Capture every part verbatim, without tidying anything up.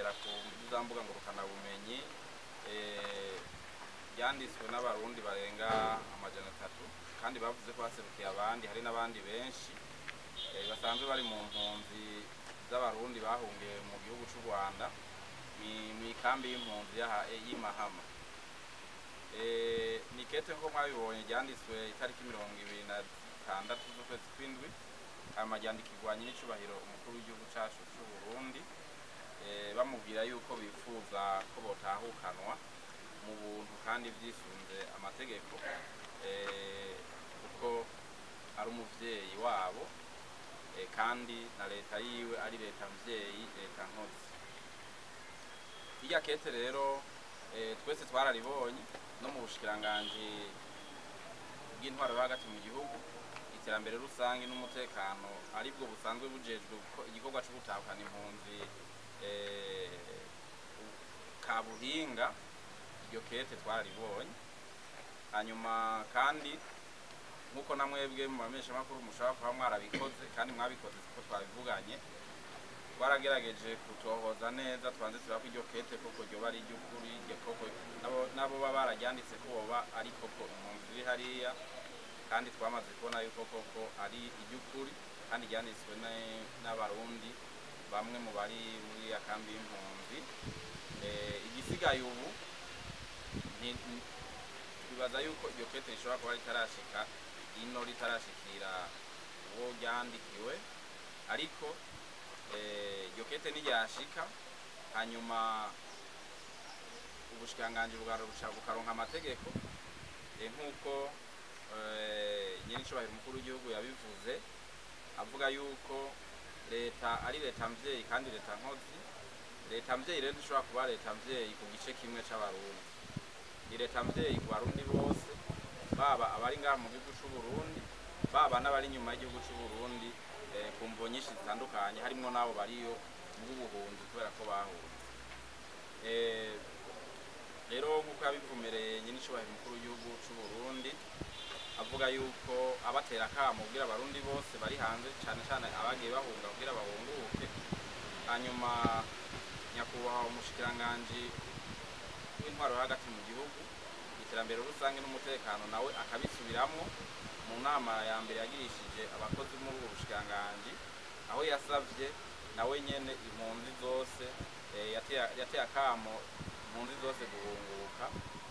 rigaragara ku mbuga ngurukana bumenyi ryanditswe n'abarundi barenga amajana atatu kandi bavuze ko haserukiye abandi, hari n'abandi benshi basanzwe bari mu mpunzi z'abarundi bahungiye mu gihugu cy'u Rwanda mu ikambi y'impunzi y'Imahama. Ni kete nko mwabibonye ryanditswe itariki mirongo ibiri na zitandatu z'ukwezi kw'indwi, hama ryandikirwa nyir'icubahiro umukuru w'igihugu cacu c'u Burundi, bamubwira yuko bifuza ko botahukanwa mu buntu kandi vyisunze amategeko, kuko ari umuvyeyi wabo kandi na leta yiwe ari leta mvyeyi, leta nkozi. Irya kete rero twese twararibonye no mu bushikiranganji bw'intwaro yo hagati mu gihugu, iterambere rusange n'umutekano aribwo busanzwe bujejwe igikorwa cyo gutahukana impunzi Kabuhinga. Iryo kete twararibonye, hanyuma kandi nkuko namwebwe mu bamesha makuru mushaka kuba mwarabikoze kandi mwabikoze kuko twabivuganye, twaragerageje kutohoza neza, twanze turako iryo kete koko ryo bari ry'ukuri, koko nabo nabo baba barajyanditse ko boba ari koko impunzi ziri hariya, kandi twamaze kubona yuko koko ari iry'ukuri kandi ryanditswe n'abarundi bamwe mu bari muri akambi y'impunzi. Igisigaye ubu bibaza yuko iryo kete rishobora kuba ritarashika ino, ritarashikira uwo ryandikiwe, ariko iryo kete niryashika hanyuma ubushikiranganji bukaronka amategeko nk'uko nyir'icubahiro umukuru w'igihugu yabivuze, avuga yuko leta ari leta mvyeyi kandi leta nkozi. Leta mvyeyi rero ishobora kuba leta mvyeyi ku gice kimwe c'abarundi, ni leta mvyeyi ku barundi bose, baba abari ngaha mu gihugu c'u Burundi, baba n'abari inyuma y'igihugu c'u Burundi ku mvo nyinshi zitandukanye, harimo n'abo bariyo mu buhunzi kubera ko bahunze. Rero nk'uko yabivumereye nyir'icubahiro umukuru w'igihugu c'u Burundi, avuga yuko abatera akamo kugira abarundi bose bari hanze, cyane cyane abagiye bahunga kugira bahunguke. Hanyuma nyakubahwa umushikiranganji w'intwaro yo hagati mu gihugu, iterambere rusange n'umutekano, nawe akabisubiramwo mu nama ya mbere yagirishije abakozi muri ubu bushikiranganji, aho yasavye nawe nyene impunzi zose, yateye akamo impunzi zose guhunguka.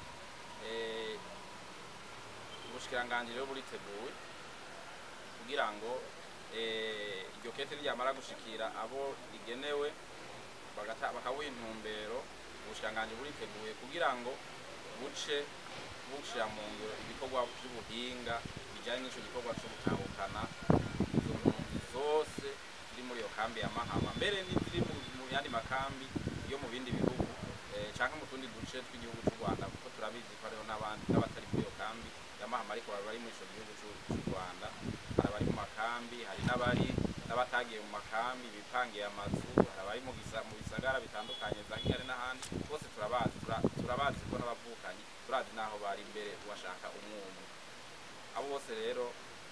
Ubushikiranganji rero buriteguye kugira ngo iryo kete ryamara gushikira abo rigenewe bakabuha intumbero. Ubushikiranganji buriteguye kugira ngo buce bushira mu ngiro ibikorwa by'ubuhinga bijyanye n'ico gikorwa cyo gutahukana izo mpunzi zose ziri muri iyo kambi ya Mahama, mbere n'iziri mu yandi makambi yo mu bindi bihugu canke mu tundi duce tw'igihugu cy'u Rwanda, kuko turabizi ko hariho n'abandi n'abatari muri iyo kambi ya Mahama ariko bari muri ico gihugu cy'u Rwanda. Hari abari mu makambi, hari n'abari n'abatagiye mu makambi bipangiye amazu, hari abari mu bisagara bitandukanye za Kigali n'ahandi, bose turabazi turabazi ko n'abavukanyi, turazi naho bari imbere washaka umwumwe. Abo bose rero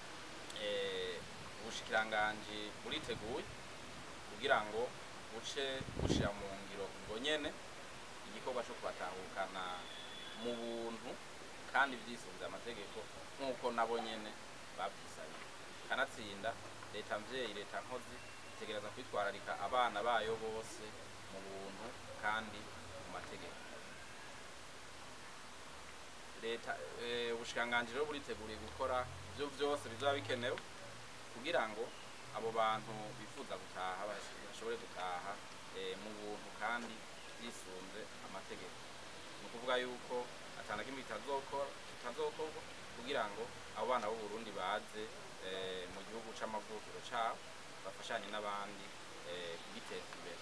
ubushikiranganji buriteguye kugira ngo buce bushira mu ngiro ubwo nyene igikorwa cyo kubatahukana mu buntu kandi vyisunze amategeko nk'uko nabo nyene bavyisanye. Kanatsinda leta mvyeyi, leta nkozi itegereza kwitwararika abana bayo bose mu buntu kandi mu mategeko. Leta ubushikiranganji rero buriteguriye gukora ivyo vyose bizaba bikenewe kugira ngo abo bantu bifuza gutaha bashobore gutaha mu buntu kandi bisunze amategeko. Ni ukuvuga yuko atana kimwe kitazokorwa kugira ngo abo bana b'u Burundi baze mu gihugu c'amavukiro cabo bafashanye n'abandi kugiteza imbere.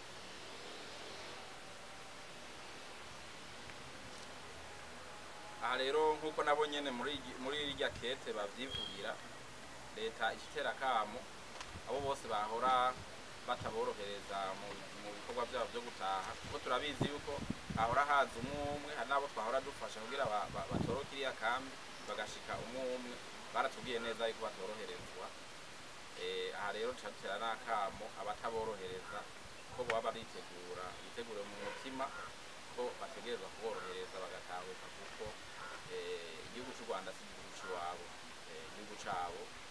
Aha rero nk'uko nabo nyene muri irya kete bavyivugira, leta ishitera akamo abo bose bahora bataborohereza mu bikorwa byabo byo gutaha, kuko turabizi yuko hahora haza umwe, hari n'abo twahora dufasha kugira batoroke iriya kambi bagashika umwe, baratubwiye neza yuko batoroherezwa. Aha rero turatera n'akamo abataborohereza ko baba bitegura bitegure mu mutima ko bategerezwa kuborohereza bagatahuka kuko igihugu cy'u Rwanda si igihugu cy'iwabo, igihugu cyabo